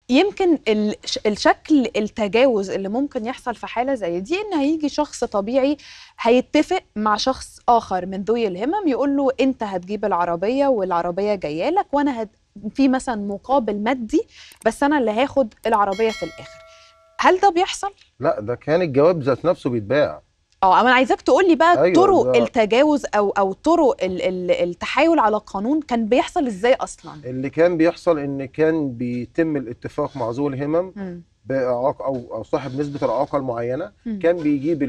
يمكن الشكل التجاوز اللي ممكن يحصل في حالة زي دي ان هيجي شخص طبيعي هيتفق مع شخص آخر من ذوي الهمم يقول له انت هتجيب العربية والعربية جاية لك وانا في مثلا مقابل مادي بس انا اللي هاخد العربية في الآخر. هل ده بيحصل؟ لا، ده كان الجواب ذات نفسه بيتباع. انا عايزاك تقول لي بقى أيوة، طرق التجاوز او طرق التحايل على القانون كان بيحصل ازاي اصلا؟ اللي كان بيحصل ان كان بيتم الاتفاق مع ذوي الهمم باعاقه او صاحب نسبه الاعاقه المعينه. كان بيجيب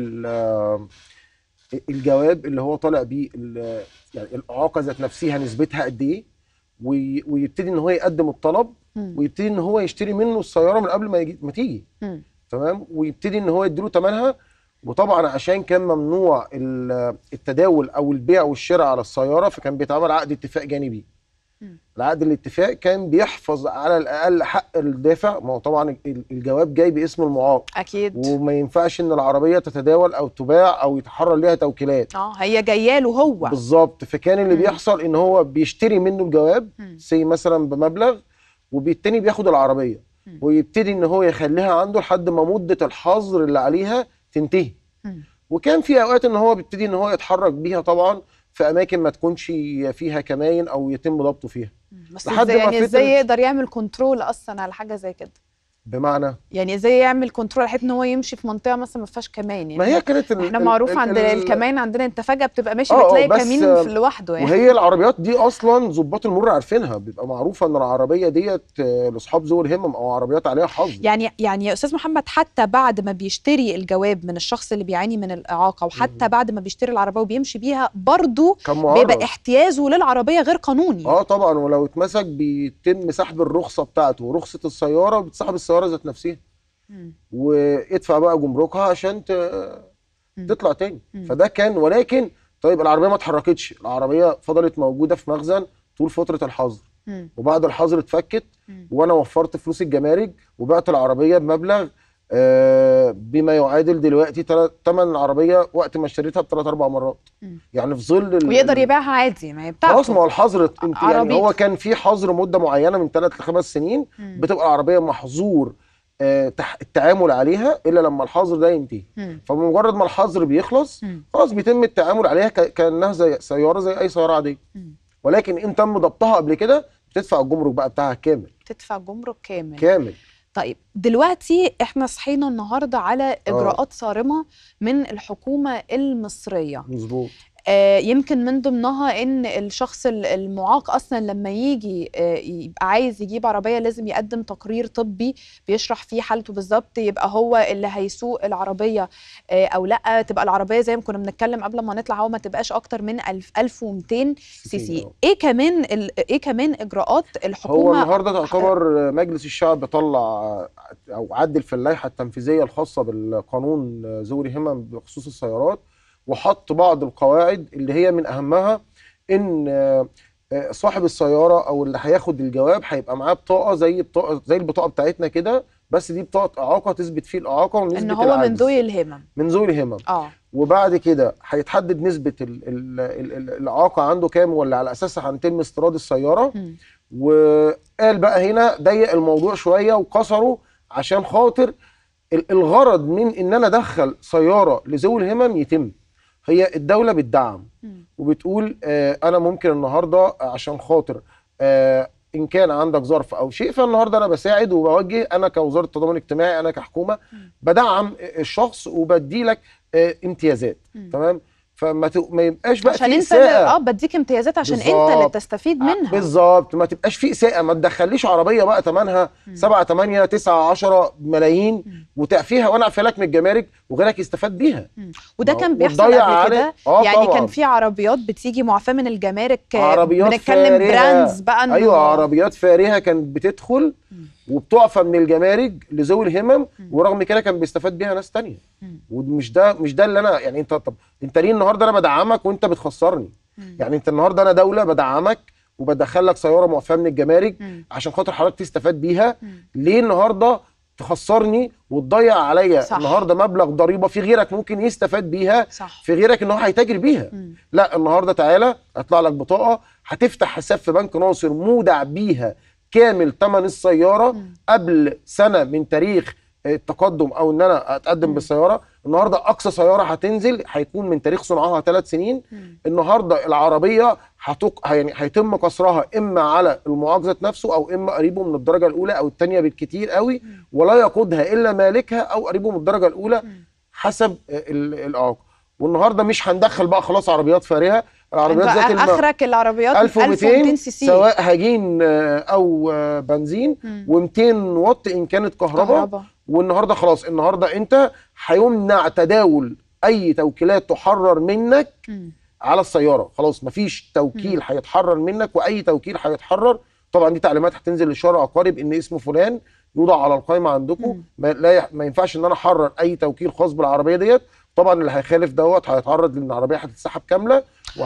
الجواب اللي هو طالع بيه يعني الاعاقه ذات نفسها نسبتها قد ايه، ويبتدي ان هو يقدم الطلب، ويبتدي ان هو يشتري منه السياره من قبل ما تيجي. تمام. ويبتدي ان هو يديله ثمنها. وطبعا عشان كان ممنوع التداول او البيع والشراء على السياره، فكان بيتعمل عقد اتفاق جانبي. العقد الاتفاق كان بيحفظ على الاقل حق الدافع. ما هو طبعا الجواب جاي باسم المعاق اكيد، وما ينفعش ان العربيه تتداول او تباع او يتحرر ليها توكيلات. هي جايه له هو بالظبط. فكان اللي بيحصل ان هو بيشتري منه الجواب سي مثلا بمبلغ، وبالتاني بياخد العربيه ويبتدي ان هو يخليها عنده لحد ما مده الحظر اللي عليها تنتهي. وكان في اوقات ان هو بيبتدي ان هو يتحرك بيها طبعا في اماكن ما تكونش فيها كماين او يتم ضبطه فيها. بس يعني ازاي يقدر يعمل كنترول اصلا على حاجه زي كده؟ بمعنى يعني ازاي يعمل كنترول على حته ان هو يمشي في منطقه مثلا ما فيهاش كمان؟ يعني ما هي كانت احنا معروف عند الكمان عندنا انت فجاه بتبقى ماشي بتلاقي كمين لوحده يعني. وهي العربيات دي اصلا ضباط المرور عارفينها، بيبقى معروفه ان العربيه ديت لاصحاب ذوي الهمم او عربيات عليها حظر. يعني يا استاذ محمد، حتى بعد ما بيشتري الجواب من الشخص اللي بيعاني من الاعاقه وحتى بعد ما بيشتري العربيه وبيمشي بيها برضه بيبقى احتيازه للعربيه غير قانوني. طبعا. ولو اتمسك بيتم سحب الرخصه بتاعته ورخصه السياره، وبتسحب السياره ذات نفسها وادفع بقى جمركها عشان تطلع تاني. فده كان. ولكن طيب العربيه ما اتحركتش، العربيه فضلت موجوده في مخزن طول فتره الحظر، وبعد الحظر اتفكت وانا وفرت فلوس الجمارك وبعت العربيه بمبلغ بما يعادل دلوقتي ثمن العربيه وقت ما اشتريتها بثلاث اربع مرات. يعني في ظل ويقدر يبيعها عادي، ما هي بتاعته خلاص. ما هو الحظر يعني هو كان في حظر مده معينه من 3 ل 5 سنين بتبقى العربيه محظور التعامل عليها الا لما الحظر ده ينتهي. فبمجرد ما الحظر بيخلص خلاص بيتم التعامل عليها كانها زي سياره زي اي سياره عاديه. ولكن ان تم ضبطها قبل كده بتدفع الجمرك بقى بتاعها كامل. تدفع جمرك كامل. طيب دلوقتي احنا صحينا النهارده على اجراءات صارمه من الحكومه المصريه. مظبوط. يمكن من ضمنها ان الشخص المعاق اصلا لما يجي يبقى عايز يجيب عربيه لازم يقدم تقرير طبي بيشرح فيه حالته بالظبط، يبقى هو اللي هيسوق العربيه او لا، تبقى العربيه زي ما كنا بنتكلم قبل ما نطلع هو ما تبقاش اكتر من 1200 سي سي. ايه كمان اجراءات الحكومه؟ هو النهارده تعتبر مجلس الشعب طلع او عدل في اللائحه التنفيذيه الخاصه بالقانون ذوي الهمم بخصوص السيارات، وحط بعض القواعد اللي هي من اهمها ان صاحب السياره او اللي هياخد الجواب هيبقى معاه بطاقه زي البطاقه بتاعتنا كده، بس دي بطاقه اعاقه تثبت فيه الاعاقه ونسبه ان هو من ذوي الهمم. وبعد كده هيتحدد نسبه الاعاقه عنده كام، ولا على اساسها هنتم استيراد السياره. وقال بقى هنا ضيق الموضوع شويه وكسره عشان خاطر الغرض من ان انا ادخل سياره لذوي الهمم يتم. هي الدولة بتدعم وبتقول أنا ممكن النهاردة عشان خاطر إن كان عندك ظرف أو شيء، فالنهاردة أنا بساعد وبوجه، أنا كوزارة التضامن الاجتماعي أنا كحكومة بدعم الشخص وبدي لك امتيازات. تمام. فما يبقاش بقى عشان في إساءة. بديك امتيازات عشان انت اللي تستفيد منها. بالظبط. ما تبقاش في إساءة، ما تدخليش عربية بقى ثمنها 7 8 9 10 ملايين وتعفيها وانا اعفي لك من الجمارك وغيرك يستفاد بيها. وده كان بيحصل قبل كده. يعني طبعا كان في عربيات بتيجي معفاه من الجمارك، بنتكلم براندز بقى. ايوه، عربيات فارهه كانت بتدخل وبتعفى من الجمارك لذوي الهمم، ورغم كده كان بيستفاد بيها ناس تانية. ومش ده اللي انا يعني. انت ليه النهارده انا بدعمك وانت بتخسرني؟ يعني انت النهارده انا دوله بدعمك وبدخل لك سياره معفاه من الجمارك عشان خاطر حضرتك تستفاد بيها. ليه النهارده تخسرني وتضيع عليا النهارده مبلغ ضريبه في غيرك ممكن يستفاد بيها؟ في غيرك ان هو هيتاجر بيها. لا، النهارده تعالى اطلع لك بطاقه، هتفتح حساب في بنك ناصر مودع بيها كامل ثمن السياره قبل سنه من تاريخ التقدم او ان انا اتقدم بالسياره. النهارده اقصى سياره هتنزل هيكون من تاريخ صنعها 3 سنين. النهارده العربيه يعني هيتم كسرها اما على المعاق ذات نفسه او اما قريبه من الدرجه الاولى او الثانيه بالكتير قوي، ولا يقودها الا مالكها او قريبه من الدرجه الاولى حسب الاعاقه. والنهارده مش هندخل بقى خلاص عربيات فارهه، العربيات ذات اخرك العربيات 1200 سي سي سواء هجين او بنزين و200 واط ان كانت كهرباء. والنهارده خلاص النهارده انت هيمنع تداول اي توكيلات تحرر منك على السياره، خلاص مفيش توكيل هيتحرر منك، واي توكيل هيتحرر طبعا دي تعليمات هتنزل للشارع العقاري بان اسم فلان يوضع على القائمه عندكم. ما ينفعش ان انا احرر اي توكيل خاص بالعربيه ديت. طبعا اللي هيخالف دوت هيتعرض لان العربيه هتتسحب كامله.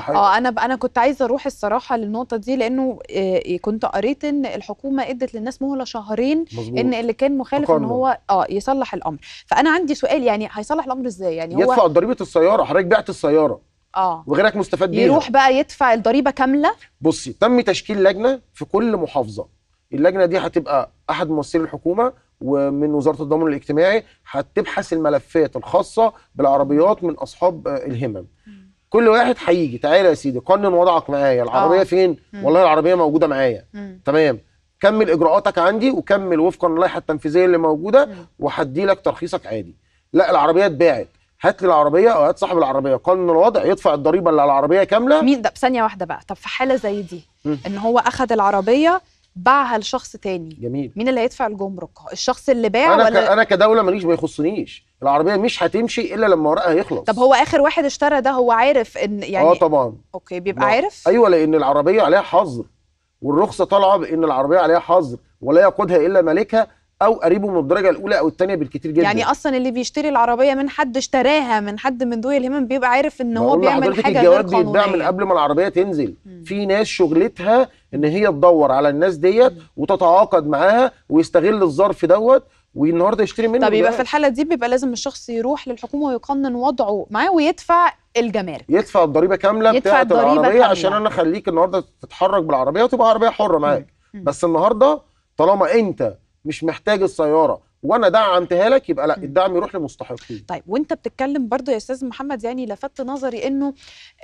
انا كنت عايزه اروح الصراحه للنقطه دي، لانه كنت قريت ان الحكومه ادت للناس مهله شهرين مظبوط. ان اللي كان مخالف ان هو يصلح الامر. فانا عندي سؤال، يعني هيصلح الامر ازاي؟ يعني هو يدفع ضريبه السياره، حضرتك بعت السياره وغيرك مستفاد بيها، يروح بقى يدفع الضريبه كامله. بصي تم تشكيل لجنه في كل محافظه، اللجنه دي هتبقى احد ممثلي الحكومه ومن وزاره الضمان الاجتماعي، هتبحث الملفات الخاصه بالعربيات من اصحاب الهمم. كل واحد هيجي تعالى يا سيدي قنن وضعك معايا، العربيه فين؟ والله العربيه موجوده معايا. تمام، كمل اجراءاتك عندي وكمل وفقا للائحه التنفيذيه اللي موجوده وهدي لك ترخيصك عادي. لا العربيه اتباعت، هات لي العربيه او هات صاحب العربيه قانون الوضع يدفع الضريبه اللي على العربيه كامله. مين ده؟ بثانيه واحده بقى، طب في حاله زي دي ان هو اخذ العربيه باعها لشخص تاني، جميل، مين اللي هيدفع الجمرك؟ الشخص اللي باع ولا انا كدوله ماليش ما يخصنيش؟ العربيه مش هتمشي الا لما ورقها يخلص. طب هو اخر واحد اشترى ده هو عارف ان يعني طبعا اوكي بيبقى عارف؟ ايوه، لان العربيه عليها حظر والرخصه طالعه بان العربيه عليها حظر ولا يقودها الا مالكها او قريبه من الدرجه الاولى او الثانيه بالكتير جدا. يعني اصلا اللي بيشتري العربيه من حد اشتراها من حد من ذوي الهمم بيبقى عارف ان هو بيعمل حاجه غير قانونيه. الجواب بيتباع من قبل ما العربيه تنزل. في ناس شغلتها ان هي تدور على الناس ديت وتتعاقد معاها ويستغل الظرف دوت والنهارده يشتري منه. طب يبقى في الحاله دي بيبقى لازم الشخص يروح للحكومه ويقنن وضعه معاه ويدفع الجمارك، يدفع الضريبه كامله بتاعه العربيه عشان انا اخليك النهارده تتحرك بالعربيه وتبقى عربيه حره معاك. بس النهارده طالما انت مش محتاج السياره وانا دعمتها لك يبقى لا، الدعم يروح لمستحقيه. طيب وانت بتتكلم برضو يا استاذ محمد، يعني لفت نظري انه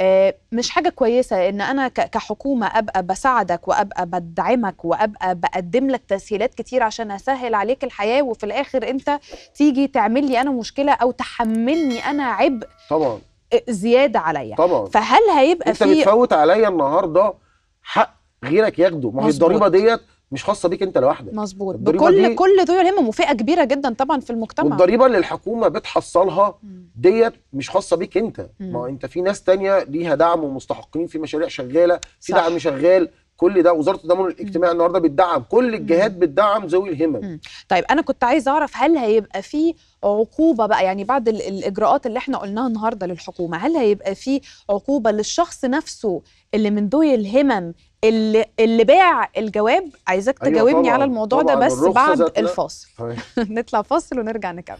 مش حاجه كويسه ان انا كحكومه ابقى بساعدك وابقى بدعمك وابقى بقدم لك تسهيلات كتير عشان اسهل عليك الحياه، وفي الاخر انت تيجي تعمل لي انا مشكله او تحملني انا عبء طبعا زياده عليا. طبعا فهل هيبقى انت بتفوت عليا النهارده حق غيرك ياخده؟ ما هي الضريبه ديت مش خاصه بيك انت لوحدك. مظبوط، كل ذوي الهمم وفئه كبيره جدا طبعا في المجتمع. والضريبه اللي الحكومه بتحصلها ديت مش خاصه بيك انت. ما انت في ناس تانية ليها دعم ومستحقين في مشاريع شغاله، في دعم شغال، كل ده وزاره الضمان الاجتماعي النهارده بتدعم، كل الجهات بتدعم ذوي الهمم. طيب انا كنت عايز اعرف هل هيبقى في عقوبه بقى، يعني بعد الاجراءات اللي احنا قلناها النهارده للحكومه، هل هيبقى في عقوبه للشخص نفسه اللي من ذوي الهمم اللي باع الجواب؟ عايزاك تجاوبني طبعًا على الموضوع ده بس بعد الفاصل. نطلع فاصل ونرجع نكمل.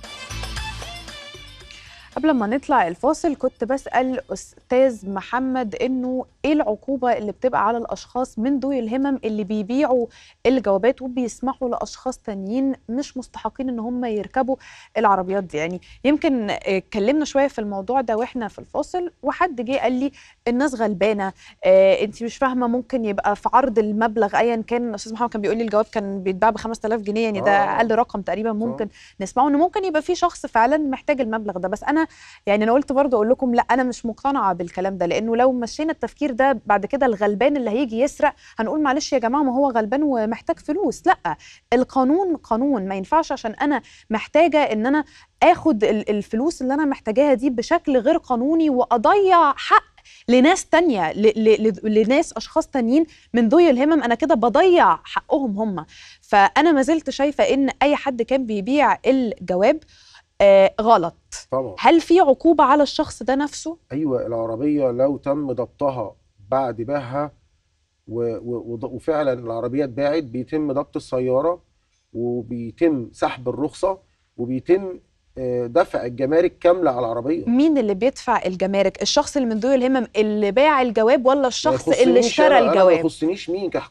قبل ما نطلع الفاصل كنت بسأل أستاذ محمد إنه إيه العقوبة اللي بتبقى على الأشخاص من ذوي الهمم اللي بيبيعوا الجوابات وبيسمحوا لأشخاص تانيين مش مستحقين إن هم يركبوا العربيات دي. يعني يمكن اتكلمنا شوية في الموضوع ده وإحنا في الفاصل، وحد جه قال لي الناس غلبانة، أنت مش فاهمة، ممكن يبقى في عرض المبلغ أيا كان. أستاذ محمد كان بيقول لي الجواب كان بيتباع ب 5000 جنيه، يعني ده أقل رقم تقريبا ممكن نسمعه، إنه ممكن يبقى في شخص فعلا محتاج المبلغ ده. بس أنا قلت برضه اقول لكم لا، انا مش مقتنعه بالكلام ده، لانه لو مشينا التفكير ده بعد كده الغلبان اللي هيجي يسرق هنقول معلش يا جماعه ما هو غلبان ومحتاج فلوس. لا، القانون قانون، ما ينفعش عشان انا محتاجه ان انا اخد الفلوس اللي انا محتاجاها دي بشكل غير قانوني واضيع حق لناس تانية، لناس اشخاص تانيين من ذوي الهمم، انا كده بضيع حقهم هم. فانا ما زلت شايفه ان اي حد كان بيبيع الجواب غلط طبعا. هل في عقوبة على الشخص ده نفسه؟ ايوه، العربية لو تم ضبطها بعد بيعها وفعلا العربية اتباعت، بيتم ضبط السيارة وبيتم سحب الرخصة وبيتم دفع الجمارك كاملة على العربية. مين اللي بيدفع الجمارك؟ الشخص اللي من ذوي الهمم اللي باع الجواب ولا الشخص اللي اشترى الجواب؟ ما يخصنيش مين كحكومة،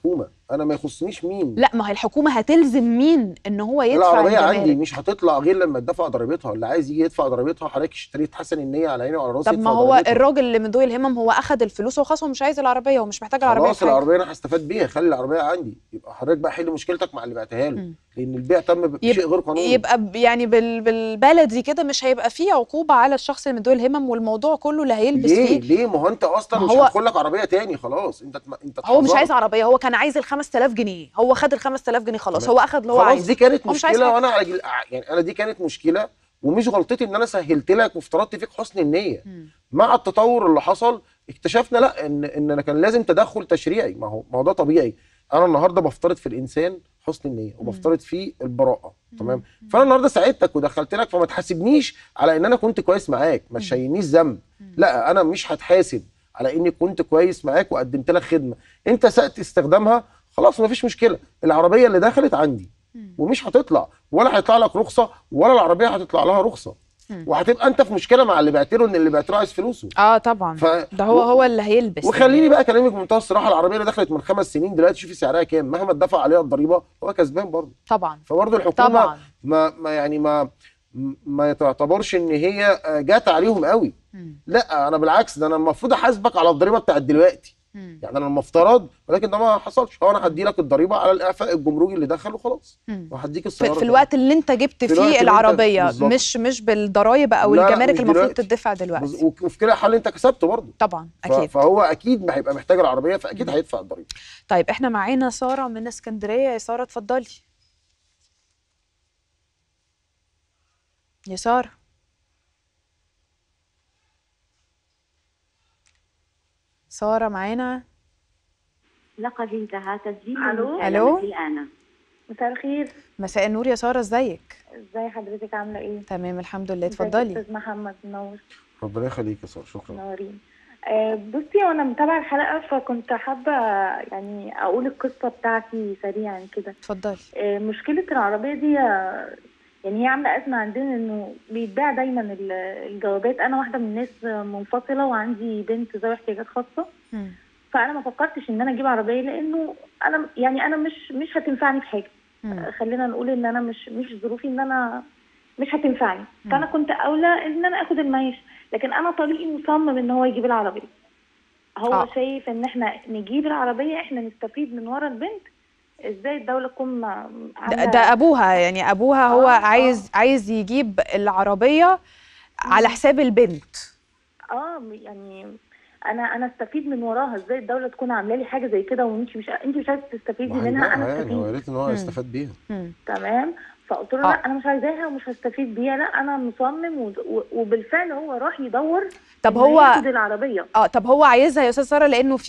انا ما يخصنيش مين. لا، ما هي الحكومه هتلزم مين ان هو يدفع العربيه عندي الجمارك؟ مش هتطلع غير لما تدفع ضريبتها. اللي عايز يجي يدفع ضريبتها، حضرتك اشتريت حسن النيه على عيني وعلى راسي، طب ما يدفع هو ضريبتها. الراجل اللي من ذوي الهمم هو اخد الفلوس وخلاص، هو مش عايز العربيه، هو مش محتاج العربيه في خلاص حاجه. العربيه انا هستفاد بيها، خلي العربيه عندي. يبقى حضرتك بقى حل مشكلتك مع اللي بعتها له، لان البيع تم بشيء غير قانوني. يبقى يعني بالبلدي كده مش هيبقى فيه عقوبه على الشخص اللي من ذوي الهمم، والموضوع كله اللي هيلبس فيه. ليه؟ ما هو انت اصلا ما مش هو هدخل لك عربيه تاني، خلاص انت هو مش عايز اتحذرت. عربيه، هو كان عايز ال 5000 جنيه، هو خد ال 5000 جنيه خلاص، تمام. هو اخد اللي هو خلاص عايزه. دي كانت هو مش عايز مشكله، حاجه. وانا يعني انا دي كانت مشكله، ومش غلطتي ان انا سهلت لك وافترضت فيك حسن النيه. مع التطور اللي حصل اكتشفنا لا، ان انا كان لازم تدخل تشريعي. ما هو ده طبيعي. انا النهارده بفترض في الانسان حسن النيه، وبفترض فيه البراءه. تمام. فانا النهارده ساعدتك ودخلت لك، فما تحاسبنيش على ان انا كنت كويس معاك، ما تشيلنيش ذنب. لا، انا مش هتحاسب على اني كنت كويس معاك وقدمت لك خدمه انت سأت استخدامها. خلاص ما فيش مشكله، العربيه اللي دخلت عندي ومش هتطلع، ولا هيطلع لك رخصه، ولا العربيه هتطلع لها رخصه. وهتبقى انت في مشكله مع اللي بعت له، ان اللي بعت له عايز فلوسه. طبعا. ده هو اللي هيلبس. وخليني بقى اكلمك بمنتهى الصراحه، العربيه اللي دخلت من 5 سنين دلوقتي شوفي سعرها كام، مهما اتدفع عليها الضريبه هو كسبان برضه. طبعا. فبرضه الحكومه طبعا. ما تعتبرش ان هي جات عليهم قوي. لا، انا بالعكس، ده انا المفروض احاسبك على الضريبه بتاعت دلوقتي. يعني انا المفترض، ولكن ده ما حصلش. هو انا هدي لك الضريبه على الاعفاء الجمركي اللي دخل وخلاص، وهديك السياره في الوقت اللي انت جبت فيه العربيه، مش بالضرايب او الجمارك المفروض تدفع دلوقتي. وفي كده حل انت كسبت برضه. طبعا اكيد. فهو اكيد ما هيبقى محتاج العربيه، فاكيد هيدفع الضريبه. طيب احنا معانا ساره من اسكندريه. يا ساره اتفضلي. يا ساره. ساره معانا؟ لقد انتهى تسجيل الو. الآن. مساء الخير. مساء النور يا ساره، ازيك؟ ازي حضرتك، عامله ايه؟ تمام الحمد لله. اتفضلي. استاذ محمد، منور. ربنا يخليك يا ساره، شكرا. منورين. بصي، وانا متابعه الحلقه فكنت حابه يعني اقول القصه بتاعتي سريعا كده. اتفضلي. مشكله العربيه دي يعني هي عامله ازمه عندنا، انه بيتباع دايما الجوابات. انا واحده من الناس منفصله وعندي بنت ذوي احتياجات خاصه. فانا ما فكرتش ان انا اجيب عربيه، لانه انا مش هتنفعني في حاجه. خلينا نقول ان انا مش ظروفي ان انا مش هتنفعني. فانا كنت اولى ان انا اخد المعيش، لكن انا طليقي مصمم ان هو يجيب العربيه. هو شايف ان احنا نجيب العربيه، احنا نستفيد من ورا البنت. ازاي الدوله تكون ده ابوها، يعني ابوها هو عايز يجيب العربيه على حساب البنت. يعني انا استفيد من وراها. ازاي الدوله تكون عامله لي حاجه زي كده وانت مش عايزه تستفيدي منها؟ انا استفيد. يعني هو يا ريت ان هو يستفاد بيها. تمام. فقلت له لا، انا مش عايزاها ومش هستفيد بيها، لا انا مصمم. وبالفعل هو راح يدور. طب هو ياخد العربيه. طب هو عايزها يا استاذ ساره، لانه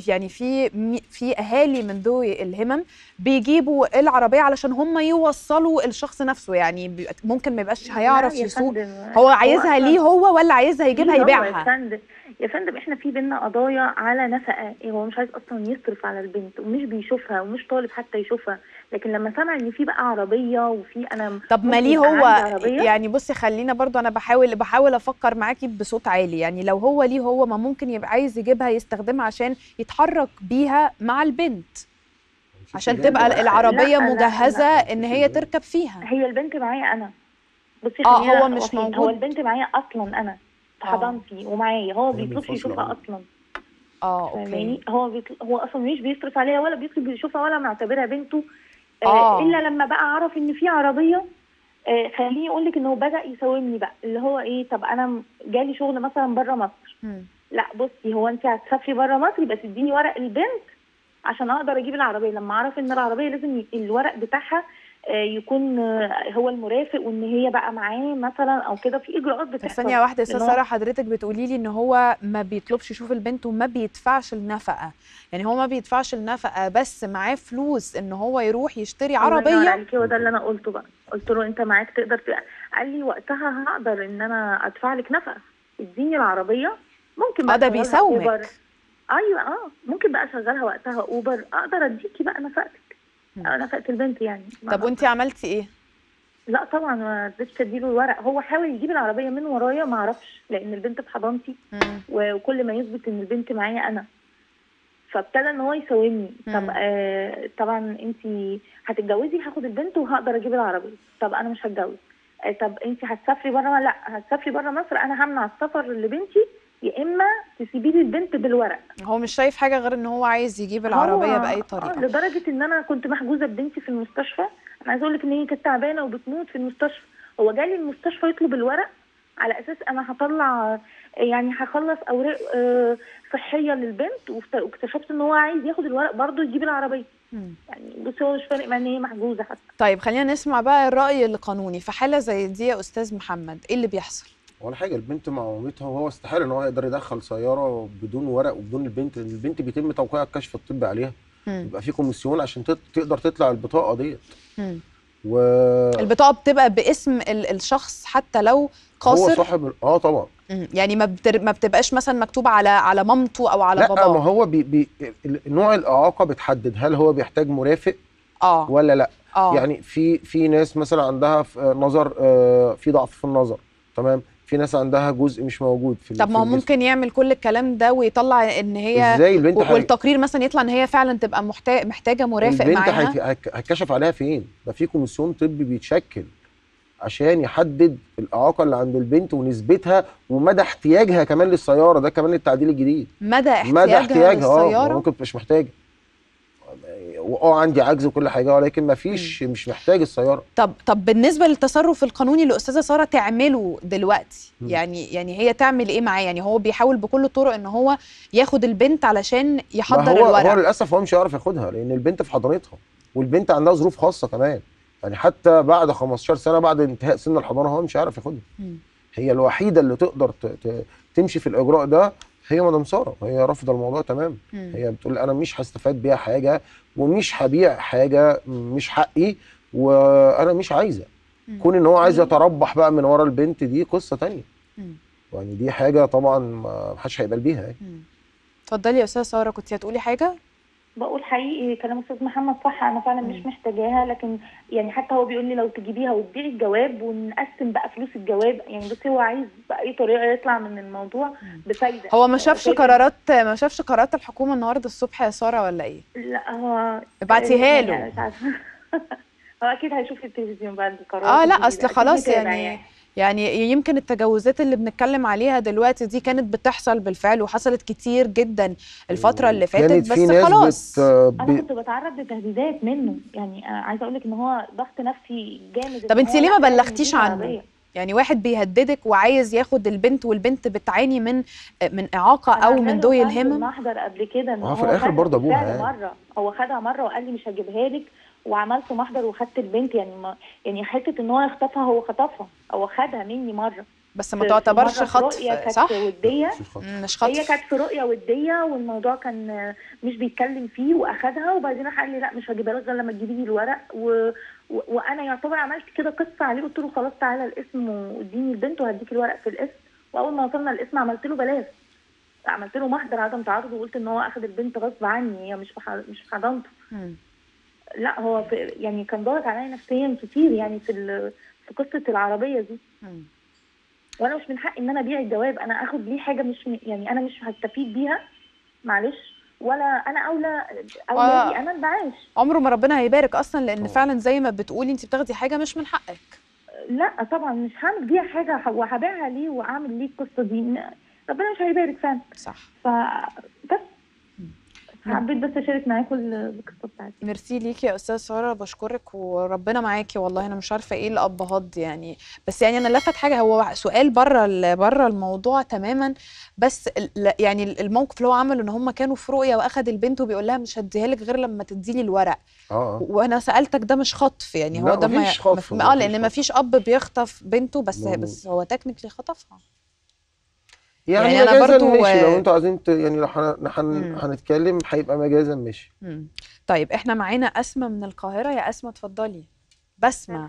في اهالي من ذوي الهمم بيجيبوا العربيه علشان هم يوصلوا الشخص نفسه، يعني ممكن ما يبقاش هيعرف يسوق. هو عايزها ليه هو، ولا عايزها يجيبها يبيعها؟ يا فندم احنا في بينا قضايا على نفقه. هو مش عايز اصلا يصرف على البنت، ومش بيشوفها، ومش طالب حتى يشوفها. لكن لما سمع ان في بقى عربيه وفي انا طب ما ليه هو يعني؟ بصي خلينا برضو، انا بحاول افكر معاكي بصوت عالي. يعني لو هو ليه هو، ما ممكن يبقى عايز يجيبها يستخدمها عشان يتحرك بيها مع البنت، عشان تبقى العربيه مجهزه ان هي تركب فيها. هي البنت معايا انا. بصي هو مش موجود. هو البنت معايا اصلا انا في حضانتي ومعايا. هو بيطلبش يشوفها اصلا. اوكي. هو اصلا مش بيصرف عليها ولا بيطلب يشوفها ولا معتبرها بنته. الا لما بقى عرف ان في عربيه. خليني اقول لك انه بدا يساومني بقى، اللي هو ايه، طب انا جالي شغل مثلا بره مصر. لا بصي، هو انت هتسافري بره مصر يبقى تديني ورق البنت عشان اقدر اجيب العربيه. لما اعرف ان العربيه لازم الورق بتاعها يكون هو المرافق، وان هي بقى معاه مثلا او كده، في اجراءات بتحصل. ثانيه واحده يا استاذ ساره، حضرتك بتقولي لي ان هو ما بيطلبش يشوف البنت وما بيدفعش النفقه. يعني هو ما بيدفعش النفقه بس معاه فلوس ان هو يروح يشتري عربيه؟ الله ينور عليكي، هو ده اللي انا قلته بقى. قلت له انت معاك تقدر قال لي وقتها هقدر ان انا ادفع لك نفقه، اديني العربيه. ممكن بقى ده بيساومك. ايوه ممكن بقى اشغلها وقتها اوبر، اقدر اديكي بقى نفقتك. نفقه البنت يعني. طب وانتي عملتي ايه؟ لا طبعا ما رضيتش اديله الورق. هو حاول يجيب العربيه من ورايا، ما اعرفش، لان البنت في حضانتي وكل ما يثبت ان البنت معايا انا. فابتدى ان هو يساومني. طب طبعا انت هتتجوزي، هاخد البنت وهقدر اجيب العربيه. طب انا مش هتجوز. طب انت هتسافري بره؟ لا، هتسافري بره مصر، انا همنع السفر لبنتي، يا اما تسيبي لي البنت بالورق. هو مش شايف حاجه غير ان هو عايز يجيب العربيه باي طريقه. لدرجه ان انا كنت محجوزه ببنتي في المستشفى. انا عايزه اقول لك ان هي كانت تعبانه وبتموت في المستشفى. هو جالي المستشفى يطلب الورق على اساس انا هطلع، يعني هخلص اوراق صحيه للبنت، واكتشفت ان هو عايز ياخد الورق برضه يجيب العربيه. يعني بصي هو مش فارق مع ان هي محجوزه حتى. طيب خلينا نسمع بقى الراي القانوني في حاله زي دي يا استاذ محمد، ايه اللي بيحصل؟ ولا حاجه، البنت مع مامتها، وهو استحاله ان هو يقدر يدخل سياره بدون ورق وبدون البنت بيتم توقيع الكشف الطبي عليها. يبقى في كوميسيون عشان تقدر تطلع البطاقه ديت. البطاقه بتبقى باسم الشخص حتى لو قاصر؟ هو صاحب طبعا. يعني ما بتبقاش مثلا مكتوب على مامته او على باباه؟ لا، ما هو نوع الاعاقه بتحدد هل هو بيحتاج مرافق ولا لا. يعني في ناس مثلا عندها في نظر، في ضعف في النظر، تمام، في ناس عندها جزء مش موجود في طب ما هو ممكن يعمل كل الكلام ده ويطلع ان هي ازاي البنت والتقرير مثلا يطلع ان هي فعلا تبقى محتاجه مرافق معاها؟ البنت هيتكشف عليها فين؟ ده في كوميسيون طبي بيتشكل عشان يحدد الاعاقه اللي عند البنت ونسبتها ومدى احتياجها كمان للسياره. ده كمان التعديل الجديد، مدى احتياجها للسياره. ممكن مش محتاجه، عندي عجز وكل حاجه، ولكن ما فيش مش محتاج السياره. طب بالنسبه للتصرف القانوني اللي الاستاذه ساره تعمله دلوقتي، يعني هي تعمل ايه معاه؟ يعني هو بيحاول بكل الطرق ان هو ياخد البنت علشان يحضر الورق. هو للاسف هو مش هيعرف ياخدها لان البنت في حضانتها، والبنت عندها ظروف خاصه كمان. يعني حتى بعد 15 سنه بعد انتهاء سن الحضانه هو مش هيعرف ياخدها. هي الوحيده اللي تقدر تمشي في الاجراء ده هي مدام ساره. هي رافضه الموضوع تمام. هي بتقول انا مش هستفاد بيها حاجه ومش هبيع حاجه، مش حقي وانا مش عايزه. كون ان هو عايز يتربح بقى من ورا البنت دي قصه ثانيه. يعني دي حاجه طبعا ما حدش هيقبل بيها يعني. اتفضلي يا استاذه ساره، كنت هتقولي حاجه؟ بقول حقيقي كلام استاذ محمد صح، انا فعلا مش محتاجاها، لكن يعني حتى هو بيقول لي لو تجيبيها وتبيعي الجواب ونقسم بقى فلوس الجواب. يعني بصي هو عايز باي طريقه يطلع من الموضوع بفايده. هو ما شافش قرارات الحكومه النهارده الصبح يا ساره ولا ايه؟ لا هو ابعتيها له. هو اكيد هيشوف التلفزيون بعد القرار. لا اصل خلاص يعني يمكن التجاوزات اللي بنتكلم عليها دلوقتي دي كانت بتحصل بالفعل وحصلت كتير جدا الفترة اللي فاتت، بس خلاص. انا كنت بتعرض لتهديدات منه، يعني عايزه اقول لك ان هو ضغط نفسي جامد. طب انت ليه ما بلغتيش عنه؟ يعني واحد بيهددك وعايز ياخد البنت والبنت بتعاني من اعاقه او من ذوي الهمم. محضر قبل كده ان هو في الاخر برضه ابوها مره هو خدها مره وقال لي مش هجيبها لك، وعملت محضر وخدت البنت. يعني حته ان هو يخطفها، هو خطفها، هو خدها مني مره، بس ما تعتبرش خطف صح؟ وديه مش خطف. هي كانت في رؤيه وديه والموضوع كان مش بيتكلم فيه، واخدها وبعدين راح قال لي لا مش هجيبها لك غير لما تجيبي لي الورق. وانا يعتبر عملت كده قصه عليه، قلت له خلاص تعالى القسم واديني البنت وهديك الورق في القسم. واول ما وصلنا القسم عملت له بلاغ، عملت له محضر عدم تعارض وقلت ان هو اخذ البنت غصب عني، هي مش في حضانته. لا هو يعني كان ضاغط عليا نفسيا كتير يعني في قصه العربيه دي. وانا مش من حقي ان انا ابيع الجواب، انا اخد ليه حاجه مش يعني انا مش هستفيد بيها، معلش، ولا انا اولى لي انا المعاش. عمره ما ربنا هيبارك اصلا، لان فعلا زي ما بتقولي انت بتاخدي حاجه مش من حقك. لا طبعا مش هعمل بيها حاجه وهبيعها ليه واعمل ليه القصه دي، ربنا مش هيبارك فعلا. صح. بس حبيت بس اشارك معاكم القصه بتاعتي. ميرسي ليكي يا استاذه ساره، بشكرك وربنا معاكي. والله انا مش عارفه ايه الابهات دي يعني، بس يعني انا لفت حاجه، هو سؤال بره الموضوع تماما، بس يعني الموقف اللي هو عمله ان هم كانوا في رؤيه واخد البنت وبيقول لها مش هديها لك غير لما تديلي الورق. وانا سالتك ده مش خطف يعني؟ هو ده مفيش خطف. لان مفيش اب بيخطف بنته، بس هو تكنيكلي خطفها. يعني انا برضو ماشي لو انتوا عايزين يعني لو هنتكلم هيبقى مجازا ماشي. طيب احنا معانا اسماء من القاهره. يا اسماء اتفضلي. بسمه.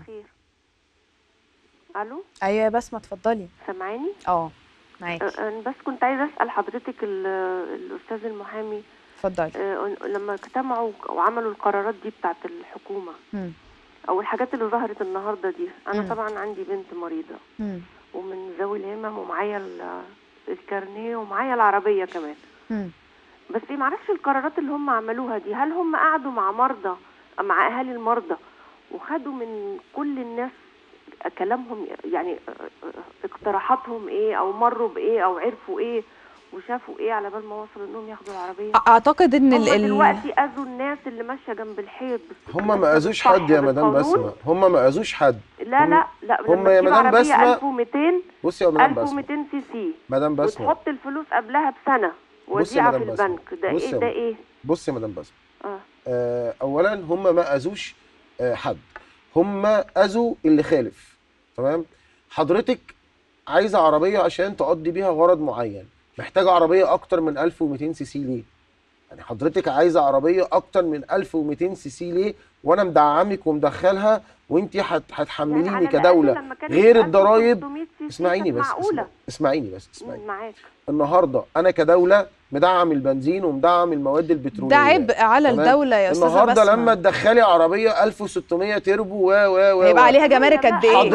الو. ايوه يا بسمه اتفضلي. سامعاني؟ معاكي. انا بس كنت عايزه اسال حضرتك الاستاذ المحامي. اتفضلي. لما اجتمعوا وعملوا القرارات دي بتاعت الحكومه او الحاجات اللي ظهرت النهارده دي، انا طبعا عندي بنت مريضه ومن ذوي الهمم ومعايا الكارنيه ومعايا العربيه كمان. بس ما اعرفش القرارات اللي هم عملوها دي، هل هم قعدوا مع مرضى، مع اهالي المرضى، وخدوا من كل الناس كلامهم، يعني اقتراحاتهم ايه، او مروا بايه، او عرفوا ايه وشافوا ايه على بال ما وصلوا انهم ياخدوا العربيه؟ اعتقد ان هم دلوقتي اذوا الناس اللي ماشيه جنب الحيط. هم ما اذوش حد يا مدام بسمه، هم ما اذوش حد. لا هم يا مدام بسمه 1200 بصي يا مدام بسمه 1200 سي سي مدام بسمه، وتحط الفلوس قبلها بسنه وديعه في البنك، ده ايه ده ايه؟ بصي يا مدام بسمه، اولا هم ما اذوش حد، هم اذوا اللي خالف. تمام؟ حضرتك عايزه عربيه عشان تقضي بيها غرض معين، محتاجه عربيه اكتر من 1200 سي سي ليه؟ يعني حضرتك عايزه عربيه اكتر من 1200 سي سي ليه؟ وانا مدعمك ومدخلها، وانت هتحمليني يعني كدوله غير الضرايب. اسمعيني بس، اسمعيني معاك. النهارده انا كدوله مدعم البنزين ومدعم المواد البتروليه، ده عبء على الدوله يا استاذه النهارده بسمة. لما تدخلي عربيه 1600 تربو هيبقى عليها جمارك قد ايه؟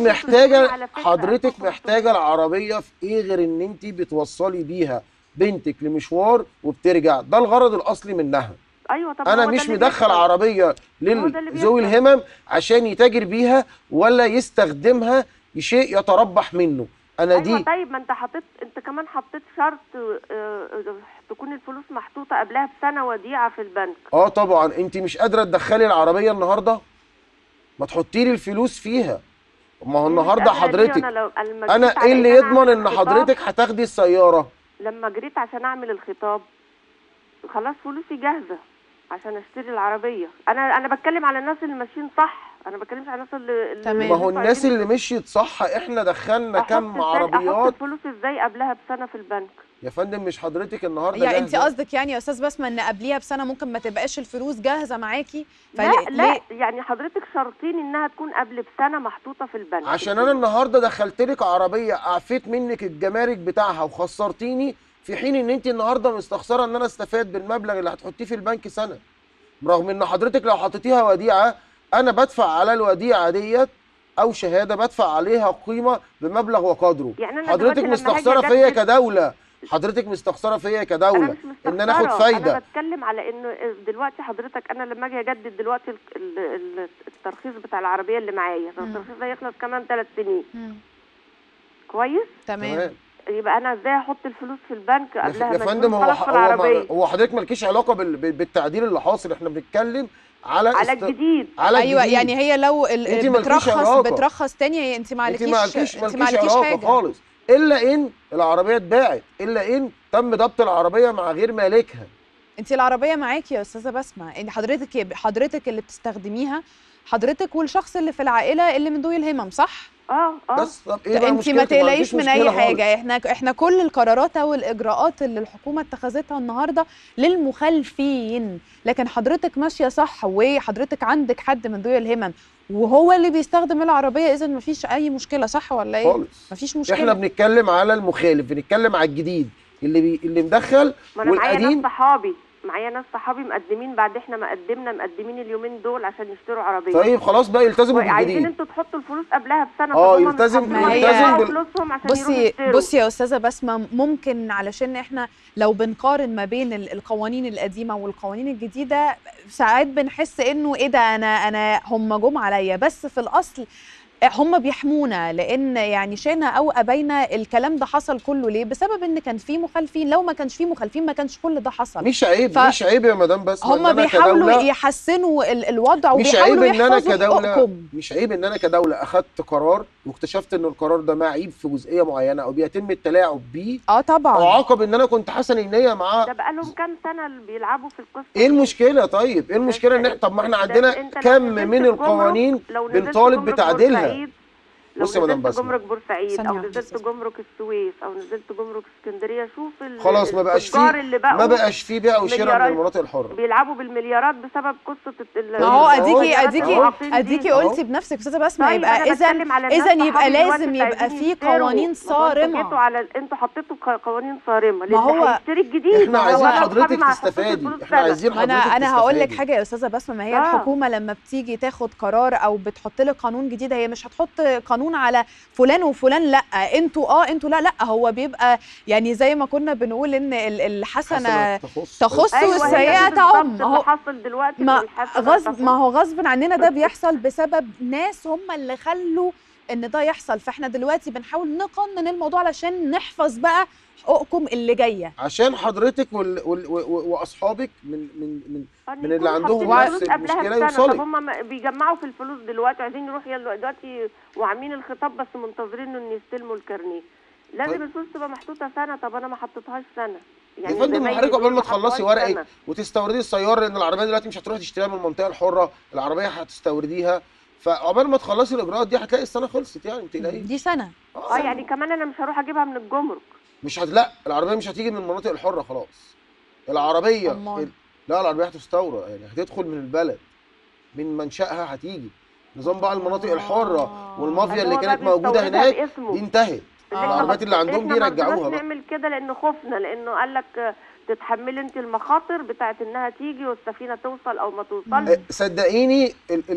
حضرتك محتاجه العربيه في ايه غير ان انت بتوصلي بيها بنتك لمشوار وبترجع؟ ده الغرض الاصلي منها. ايوه طب انا مش مدخل عربيه لذوي الهمم عشان يتاجر بيها ولا يستخدمها شيء يتربح منه. انا أيوة دي طيب، ما انت كمان حطيت شرط تكون الفلوس محطوطه قبلها بسنه وديعه في البنك. طبعا انت مش قادره تدخلي العربيه النهارده، ما تحطي لي الفلوس فيها. ما هو النهارده حضرتك انا ايه اللي يضمن ان حضرتك هتاخدي السياره؟ لما جريت عشان اعمل الخطاب خلاص فلوسي جاهزه عشان اشتري العربيه. انا بتكلم على الناس اللي ماشيين صح، انا ما بتكلمش على الناس اللي ما هو الناس اللي مشيت صح احنا دخلنا كم عربيات. احط الفلوس ازاي قبلها بسنه في البنك؟ يا فندم مش حضرتك النهارده يعني انت قصدك يعني يا استاذ بسمه ان قبليها بسنه ممكن ما تبقاش الفلوس جاهزه معاكي؟ لا يعني حضرتك شرطين انها تكون قبل بسنه محطوطه في البنك، عشان انا النهارده دخلت لك عربيه اعفيت منك الجمارك بتاعها وخسرتيني، في حين ان انت النهارده مستخسره ان انا استفاد بالمبلغ اللي هتحطيه في البنك سنه، رغم ان حضرتك لو حطيتيها وديعه انا بدفع على الوديعه ديت او شهاده بدفع عليها قيمه بمبلغ وقدره. يعني حضرتك مستخسره فيا كدوله، حضرتك مستخسره فيا كدوله ان انا اخد فايده. انا بتكلم على انه دلوقتي حضرتك انا لما اجي اجدد دلوقتي الترخيص بتاع العربيه اللي معايا، الترخيص ده يخلص كمان 3 سنين. كويس؟ تمام. يبقى انا ازاي احط الفلوس في البنك قبلها؟ يا فندم هو حضرتك مالكيش علاقه بالتعديل اللي حاصل، احنا بنتكلم على الجديد. ايوه يعني هي لو بترخص تاني انت مالكيش علاقه خالص، الا ان العربيه اتباعت، الا ان تم ضبط العربيه مع غير مالكها. انت العربيه معاكي يا استاذه بسمه، ان حضرتك اللي بتستخدميها، حضرتك والشخص اللي في العائله اللي من ذوي الهمم، صح؟ بس طب ايه انت ما تقلقيش من اي حاجه، احنا كل القرارات او الاجراءات اللي الحكومه اتخذتها النهارده للمخالفين، لكن حضرتك ماشيه صح وحضرتك عندك حد من ذوي الهمم وهو اللي بيستخدم العربيه، اذا ما فيش اي مشكله، صح ولا ايه؟ خالص ما فيش مشكله. احنا بنتكلم على المخالف، بنتكلم على الجديد اللي مدخل والقديم. معايا ناس صحابي مقدمين بعد احنا مقدمين اليومين دول عشان يشتروا عربيه. طيب خلاص بقى يلتزموا بالجديد. عايزين انتوا تحطوا الفلوس قبلها بسنه. يلتزم فلوسهم عشان بصي يا استاذه بسمه، ممكن علشان احنا لو بنقارن ما بين القوانين القديمه والقوانين الجديده ساعات بنحس انه ايه ده، انا هم جم عليا، بس في الاصل هم بيحمونا، لان يعني شئنا او ابينا الكلام ده حصل كله ليه؟ بسبب ان كان في مخالفين، لو ما كانش في مخالفين ما كانش كل ده حصل. مش عيب يا مدام بس هم بيحاولوا يحسنوا الوضع وبيحاولوا يحفظوا حقوقكم. مش عيب ان انا كدوله اخدت قرار واكتشفت ان القرار ده معاه عيب في جزئيه معينه او بيتم التلاعب بيه طبعا، وعاقب ان انا كنت حسن النيه معاه. ده بقى لهم كام سنه اللي بيلعبوا في القصه. ايه المشكله؟ طيب ايه المشكله ان طب ما احنا عندنا كم من القوانين بنطالب بتعديلها. لو نزلت جمرك بورسعيد او نزلت جمرك السويس او نزلت جمرك اسكندريه، شوف خلاص ما بقاش فيه بيع وشراء من المناطق الحره. بيلعبوا بالمليارات بسبب قصه ما هو اديكي قلتي بنفسك استاذه بسمه. يبقى اذا يبقى لازم يبقى فيه قوانين صارمه. انتوا حطيتوا قوانين صارمه ما هو هيشتري الجديد. احنا عايزين حضرتك تستفادي، احنا عايزين حضرتك تستفادي. انا هقول لك حاجه يا استاذه بسمه، ما هي الحكومه لما بتيجي تاخد قرار او بتحط لك قانون جديد، هي مش هتحط قانون القانون على فلان وفلان لا، انتوا لا هو بيبقى يعني زي ما كنا بنقول ان الحسنه تخص والسيئه تعم. هو حصل دلوقتي ما هو غصب عننا ده بيحصل بسبب ناس هم اللي خلوا ان ده يحصل، فاحنا دلوقتي بنحاول نقنن الموضوع علشان نحفظ بقى حقوقكم اللي جايه، عشان حضرتك واصحابك من اللي عندهم نفس المشكله يوصلوا. طب هم بيجمعوا في الفلوس دلوقتي، عايزين يروحوا دلوقتي وعاملين الخطاب بس منتظرين ان يستلموا الكارنيه. لازم الفلوس تبقى محطوطه سنه. طب انا ما حطيتهاش سنه يعني. يا فندم حضرتك قبل ما تخلصي ورقك وتستوردي السياره، لان العربيه دلوقتي مش هتروحي تشتريها من المنطقه الحره، العربيه هتستورديها، فعقبال ما تخلصي الاجراءات دي هتلاقي السنه خلصت يعني. ما تقلقيش دي سنه. يعني كمان انا مش هروح اجيبها من الجمرك. لا العربيه مش هتيجي من المناطق الحره خلاص. العربيه لا العربيه هتستورد يعني، هتدخل من البلد من منشأها هتيجي. نظام بقى المناطق الحره والمافيا اللي كانت موجوده هناك دي انتهت. العربيات اللي عندهم دي رجعوها بقى. نعمل كده لانه خفنا، لانه قال لك تتحملي انت المخاطر بتاعت انها تيجي والسفينه توصل او ما توصلش. صدقيني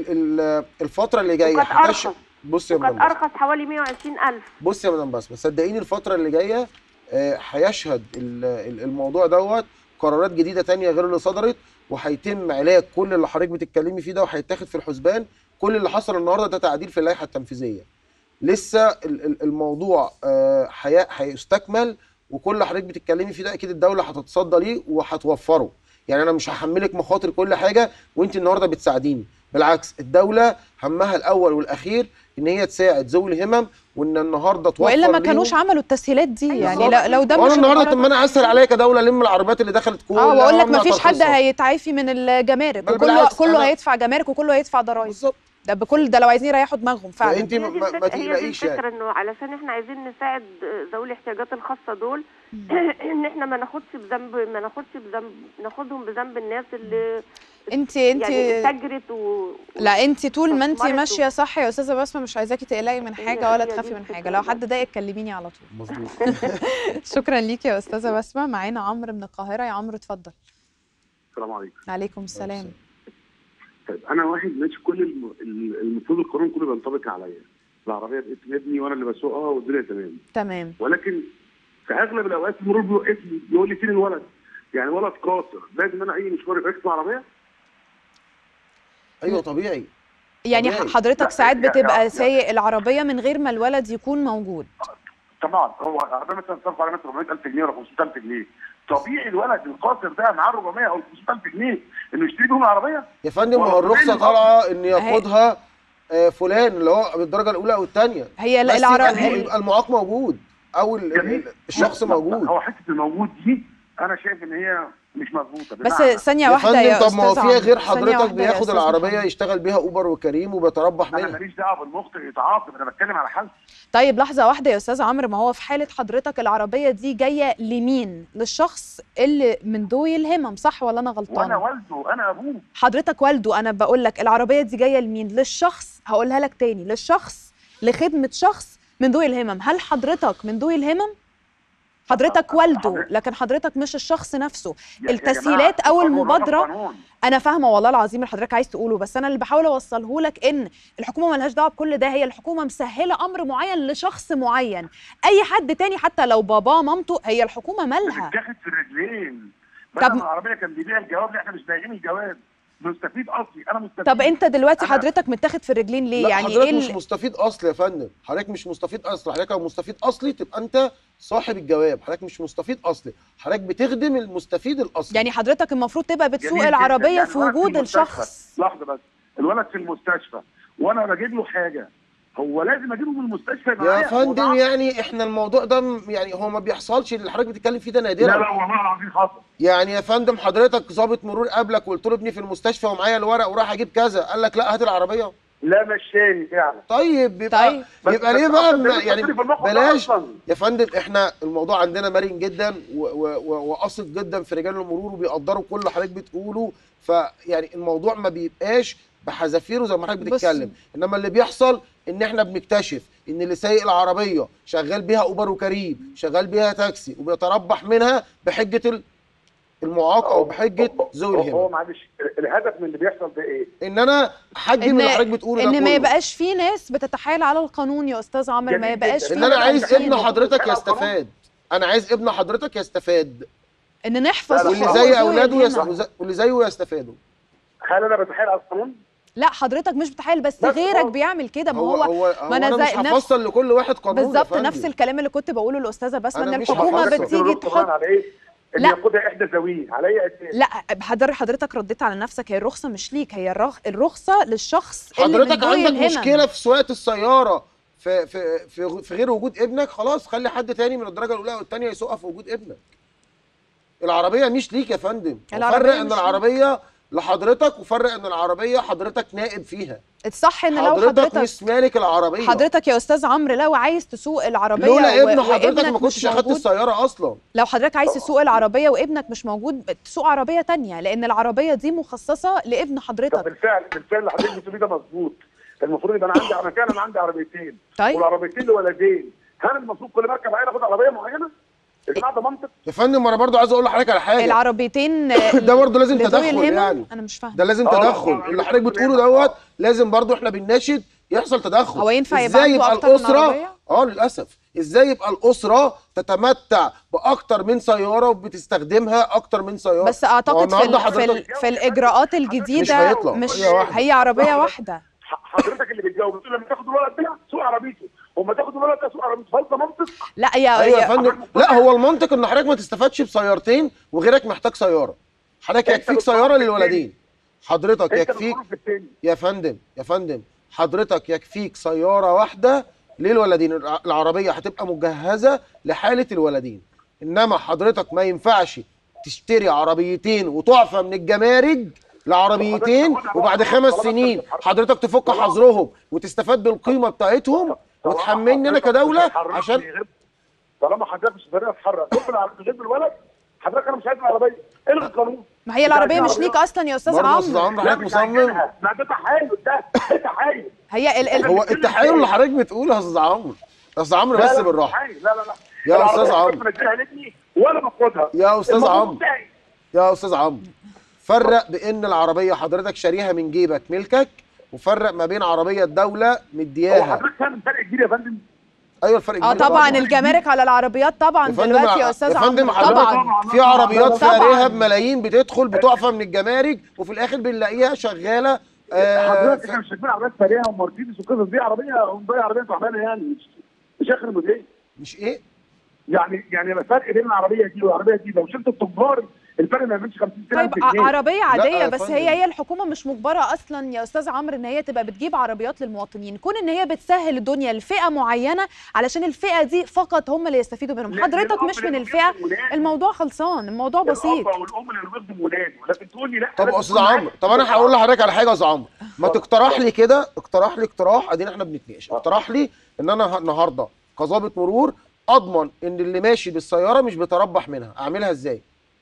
الفتره اللي جايه بص يا مدام، كانت ارخص حوالي 120,000. بص يا مدام بس صدقيني الفتره اللي جايه هيشهد الموضوع دوت قرارات جديده تانية غير اللي صدرت، وهيتم علاج كل اللي حضرتك بتتكلمي فيه ده، وهيتاخد في الحسبان. كل اللي حصل النهارده ده تعديل في اللائحه التنفيذيه، لسه الموضوع هيستكمل، وكل اللي حضرتك بتتكلمي فيه ده اكيد الدوله هتتصدى ليه وهتوفره. يعني انا مش هحملك مخاطر كل حاجه وانت النهارده بتساعديني، بالعكس الدوله همها الاول والاخير ان هي تساعد ذوي الهمم، وان النهارده توفر والا ما كانوش عملوا التسهيلات دي. يعني لو ده مش النهارده طب ما انا اسهل عليا كدوله الم العربيات اللي دخلت كلها واقول لك ما فيش حد هيتعافي من الجمارك، وكله هيدفع جمارك وكله هيدفع ضرايب بالظبط. ده بكل ده لو عايزين يريحوا دماغهم فعلا. انت ما تقلقيش يعني. الفكره انه علشان احنا عايزين نساعد ذوي الاحتياجات الخاصه دول ان احنا ما ناخدهم بذنب الناس اللي انت يعني تجرت لا انت طول ما انت ماشيه صح يا استاذه بسمه مش عايزاكي تقلقي من حاجه ولا تخافي من حاجه. لو حد ضايقك كلميني على طول. مظبوط. شكرا ليكي يا استاذه بسمه. معانا عمرو من القاهره. يا عمرو اتفضل. السلام عليكم. وعليكم السلام. طيب انا واحد ماشي، كل المفروض القانون كله بينطبق عليا، العربيه باسم ابني وانا اللي بسوقها والدنيا تمام، ولكن في اغلب الاوقات المرور بيوقفني يقول لي فين الولد؟ يعني ولد قاصر لازم انا اي مشوار اركب عربيه؟ ايوه طبيعي. يعني طبيعي. حضرتك ساعات بتبقى سايق العربيه من غير ما الولد يكون موجود. طبعا هو العربيه مثلا صرف على مثلا 400,000 جنيه ولا 500,000 جنيه، طبيعي الولد القاصر ده معاه 400 او 500,000 جنيه انه يشتري بيهم العربيه؟ يا فندم ما هو الرخصه طالعه ان ياخدها فلان اللي هو بالدرجه الاولى او الثانيه، هي العربيه يبقى المعاق موجود او الشخص موجود. هو حته الموجود دي انا شايف ان هي مش مظبوطه. بس ثانيه واحده يا استاذ. طب ما هو في غير حضرتك بياخد العربيه يشتغل بيها اوبر وكريم وبيتربح منها. انا ماليش دعوه بالمخطئ يتعاقب، انا بتكلم على حالتي. طيب لحظه واحده يا استاذ عمرو، ما هو في حاله حضرتك العربيه دي جايه لمين؟ للشخص اللي من ذوي الهمم صح ولا انا غلطانه؟ وانا والده، انا ابوه. حضرتك والده. انا بقول لك العربيه دي جايه لمين؟ للشخص، هقولها لك تاني، للشخص، لخدمه شخص من ذوي الهمم. هل حضرتك من ذوي الهمم؟ حضرتك والده، لكن حضرتك مش الشخص نفسه. التسهيلات او المبادره انا فاهمه والله العظيم اللي حضرتك عايز تقوله، بس انا اللي بحاول اوصله لك ان الحكومه مالهاش دعوه بكل ده. هي الحكومه مسهله امر معين لشخص معين، اي حد تاني حتى لو باباه مامته هي الحكومه مالها. بتاخد في الرجلين. طب العربيه كان بيبيع الجواب، احنا مش بايعين الجواب، مستفيد اصلي، انا مستفيد. طب انت دلوقتي حضرتك متاخد في الرجلين ليه؟ يعني حضرتك مش مستفيد اصلي يا فندم، حضرتك مش مستفيد اصلي. حضرتك لو مستفيد اصلي تبقى انت صاحب الجواب، حضرتك مش مستفيد اصلي، حضرتك بتخدم المستفيد الاصلي. يعني حضرتك المفروض تبقى بتسوق العربيه يعني في وجود الشخص. لحظه بس، الولد في المستشفى وانا بجيب له حاجه، هو لازم اجيبه من المستشفى معايا يا فندم؟ يعني احنا الموضوع ده يعني هو ما بيحصلش، اللي حضرتك بتتكلم فيه ده نادرا. لا والله العظيم حصل. يعني يا فندم حضرتك ضابط مرور قابلك وقلت له ابني في المستشفى ومعايا الورق وراح اجيب كذا، قال لك لا هات العربيه؟ لا مشاني فعلا. طيب يبقى ليه بقى يعني بلاش يا فندم. احنا الموضوع عندنا مرن جدا وقاصد جدا في رجال المرور، وبيقدروا كل اللي حضرتك بتقوله، فيعني الموضوع ما بيبقاش بحذافيره زي ما حضرتك بتتكلم. انما اللي بيحصل ان احنا بنكتشف ان اللي سايق العربيه شغال بيها اوبر وكريم، شغال بيها تاكسي وبيتربح منها بحجه المعاق او بحجه ذوي الهمم. هو معلش الهدف من اللي بيحصل ده ايه؟ ان انا احجم اللي حضرتك بتقوله ده ان كله. ما يبقاش في ناس بتتحايل على القانون يا استاذ عمرو، ما يبقاش في ان انا عايز ابن حضرتك يستفاد، انا عايز ابن حضرتك يستفاد، ان نحفظ واللي زي اولاده واللي زيه يستفادوا. هل انا بتحايل على القانون؟ لا حضرتك مش بتحايل، بس غيرك بيعمل كده. ما هو ما انا مش هفصل لكل واحد قانون بالظبط. نفس الكلام اللي كنت بقوله للاستاذه بسمه، ان الحكومه بتيجي تحط على ايه؟ اللي ياخدها احدى ذويه على اي اساس؟ لا حضرتك رديت على نفسك، هي الرخصه مش ليك، هي الرخصه للشخص اللي حضرتك عندك مشكله في سواقه السياره في غير وجود ابنك، خلاص خلي حد تاني من الدرجه الاولى والثانيه يسوقها في وجود ابنك. العربيه مش ليك يا فندم. فرق ان العربيه لحضرتك، وفرق ان العربيه حضرتك نائب فيها. الصح ان لو حضرتك مش مالك العربيه. حضرتك يا استاذ عمرو لو عايز تسوق العربيه لولا ابن حضرتك ما كنتش اخدت السياره اصلا. لو حضرتك عايز تسوق العربيه وابنك مش موجود، تسوق عربيه تانية، لان العربيه دي مخصصه لابن حضرتك. بالفعل اللي حضرتك بتقوليه ده مظبوط. المفروض يبقى انا عندي عربيتين. طيب والعربيتين لولدين، هل المفروض كل مركب عيل اخد عربيه معينه؟ ده منطق يا فندم. انا برضو عايز اقول لحضرتك على حاجه. العربيتين ده برضو لازم تدخل، يعني انا مش فاهم. ده لازم تدخل. اللي حضرتك بتقوله دوت لازم برضو احنا بنناشد يحصل تدخل. هو ينفع ازاي يبقى الاسره للاسف ازاي يبقى الاسره تتمتع باكتر من سياره وبتستخدمها اكتر من سياره؟ بس اعتقد في الاجراءات الجديده مش هي عربيه واحده. حضرتك اللي بتجاوب بتقول لما تاخد الولد ده سوق عربيته، وما تاخد الولد ده سوق عربيته، هل ده منطق؟ لا يا فندم، لا هو المنطق ان حضرتك ما تستفادش بسيارتين وغيرك محتاج سياره. حضرتك يكفيك سياره للولدين. حضرتك يكفيك يا فندم حضرتك يكفيك سياره واحده للولدين. العربيه هتبقى مجهزه لحاله الولدين، انما حضرتك ما ينفعش تشتري عربيتين وتعفى من الجمارك لعربيتين، وبعد 5 سنين حضرتك تفك حظرهم وتستفاد بالقيمه بتاعتهم وتحملني انا كدوله. عشان طالما حضرتك مش طريقه تتحرك غير الولد، حضرتك انا مش عايز العربيه، الغي القانون. ما هي العربيه مش ليك اصلا يا استاذ عمرو. استاذ عمرو حضرتك مصمم. ده تحايل، ده تحايل. هو التحايل اللي حضرتك بتقوله يا استاذ عمرو. استاذ عمرو بس بالراحه. لا يا استاذ عمرو ولا باخدها يا استاذ عمرو فرق بين العربيه حضرتك شاريها من جيبك ملكك، وفرق ما بين عربيه الدوله مدياها. هو حضرتك فاهم الفرق كبير يا فندم؟ ايوه الفرق كبير. طبعا الجمارك على العربيات طبعا دلوقتي يا استاذ عمرو. طبعا في عربيات شاريها بملايين بتدخل بتعفى من الجمارك، وفي الاخر بنلاقيها شغاله. حضرتك احنا مش شايفين عربيات سريعه ومرسيدس وقصص دي، عربيه هونداي، عربيه تعبانه يعني، مش اخر موديل. مش ايه؟ يعني الفرق بين العربيه دي والعربيه دي لو شلت التجار الفرق ما يعملش 50 سنه. طيب عربيه عاديه، بس هي الحكومه مش مجبره اصلا يا استاذ عمرو ان هي تبقى بتجيب عربيات للمواطنين، كون ان هي بتسهل الدنيا لفئه معينه علشان الفئه دي فقط هم اللي يستفيدوا منهم. حضرتك مش من الفئه، الموضوع خلصان، الموضوع بسيط. الاب والام اللي بيخدموا ولاده، لكن تقول لي لا. طب استاذ عمرو، طب انا هقول لحضرتك على حاجه يا استاذ عمرو، ما تقترح لي كده، اقترح لي اقتراح، ادينا احنا بنتناقش، اقترح لي ان انا النهارده كظابط مرور اضمن ان اللي ماشي بالسياره مش بيتربح منها. اعملها ازاي؟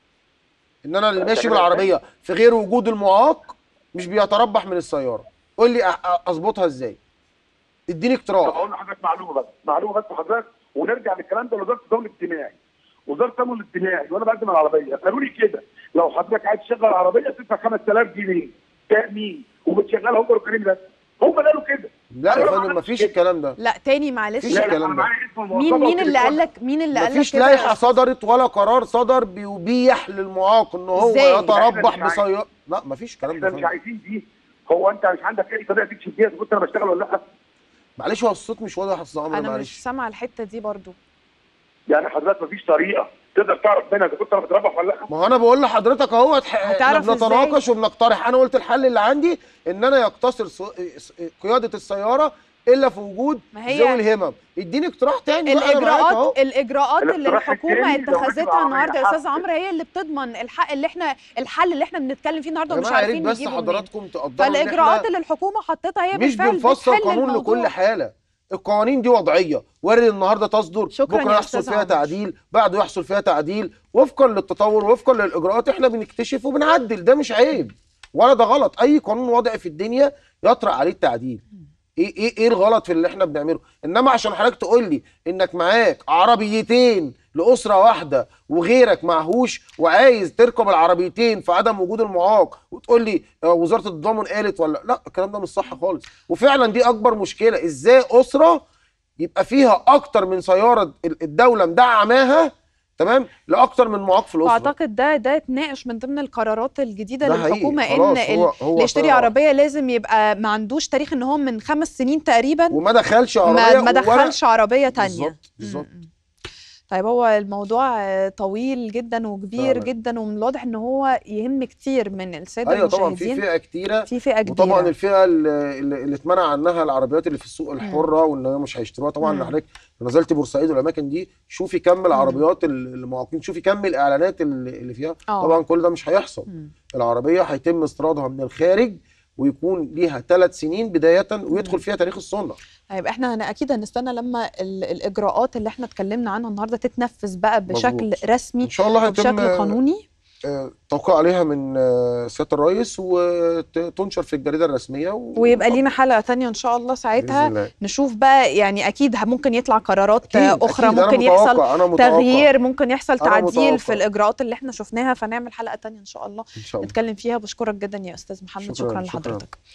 ان انا اللي ماشي بالعربيه في غير وجود المعاق مش بيتربح من السياره. قول لي اظبطها ازاي؟ اديني اقتراح. اقول لحضرتك معلومه بس حضرتك، ونرجع للكلام ده لوزاره التضامن الاجتماعي. وزاره التضامن الاجتماعي وانا بقدم العربيه قالوا لي كده، لو حضرتك عايز تشغل عربيه تدفع 5000 جنيه تامين وبتشغلها هم الكريم بس. هم قالوا كده. لا يا فندم مفيش الكلام ده. لا تاني معلش. مفيش الكلام ده. مين اللي قال لك؟ مفيش لائحه صدرت ولا قرار صدر بيبيح للمعاق ان هو يتربح بسياره. لا مفيش الكلام ده. احنا مش عايزين دي. هو انت مش عندك اي طريقه تكشف بيها اذا كنت انا بشتغل ولا لا؟ معلش هو الصوت مش واضح يا استاذ عمرو. انا مش سامعه الحته دي برضو. يعني حضرتك مفيش طريقه تقدر تعرف منها اذا كنت انا بتربح ولا لا؟ ما هو انا بقول لحضرتك اهو بنتناقش وبنقترح. انا قلت الحل اللي عندي ان انا يقتصر قياده السياره الا في وجود ذوي الهمم. اديني اقتراح تاني. الاجراءات اللي الحكومه اتخذتها النهارده يا استاذ عمرو هي اللي بتضمن الحل اللي احنا بنتكلم فيه النهارده ومش عارفين نجيبه منين. بس حضراتكم تقدروا فالاجراءات اللي الحكومه حطتها هي مش بنفصل قانون لكل حاله. القوانين دي وضعيه، وارد النهارده تصدر، بكره يحصل فيها تعديل، بعده يحصل فيها تعديل وفقا للتطور وفقا للاجراءات. احنا بنكتشف وبنعدل، ده مش عيب ولا ده غلط. اي قانون وضعي في الدنيا يطرأ عليه التعديل. ايه الغلط في اللي احنا بنعمله؟ انما عشان حضرتك تقول لي انك معاك عربيتين لاسره واحده وغيرك معهوش وعايز تركب العربيتين في عدم وجود المعاق، وتقول لي وزاره التضامن قالت ولا لا، الكلام ده مش صح خالص. وفعلا دي اكبر مشكله، ازاي اسره يبقى فيها اكتر من سياره الدوله مدعماها تمام لاكتر من معاق في الاسره. واعتقد ده اتناقش من ضمن القرارات الجديده للحكومه، ان اللي يشتري عربيه لازم يبقى ما عندوش تاريخ ان هو من 5 سنين تقريبا وما دخلش عربيه ما دخلش عربيه ثانيه. بالظبط. طيب هو الموضوع طويل جدا وكبير جدا، ومن الواضح ان هو يهم كتير من الساده المشاهدين. طبعا في فئه كتيره، في فئه كبيره، وطبعا الفئه اللي اتمنع عنها العربيات اللي في السوق الحره وان هم مش هيشتروها. طبعا حضرتك نزلت بورسعيد والاماكن دي، شوفي كم العربيات المعاقين، شوفي كم الاعلانات اللي فيها. طبعا كل ده مش هيحصل. العربيه هيتم استيرادها من الخارج ويكون ليها 3 سنين بدايه ويدخل فيها تاريخ الصنع. طيب احنا اكيد هنستنى لما الاجراءات اللي احنا اتكلمنا عنها النهارده تتنفذ بقى بشكل رسمي ان شاء الله، بشكل قانوني، توقيع عليها من سياده الرئيس وتنشر في الجريده الرسميه ويبقى لينا حلقه ثانيه ان شاء الله ساعتها نشوف بقى. يعني اكيد ممكن يطلع قرارات اخرى، ممكن يحصل تغيير، ممكن يحصل تعديل في الاجراءات اللي احنا شفناها، فنعمل حلقه ثانيه ان شاء الله نتكلم فيها. بشكرك جدا يا استاذ محمد، شكرا لحضرتك.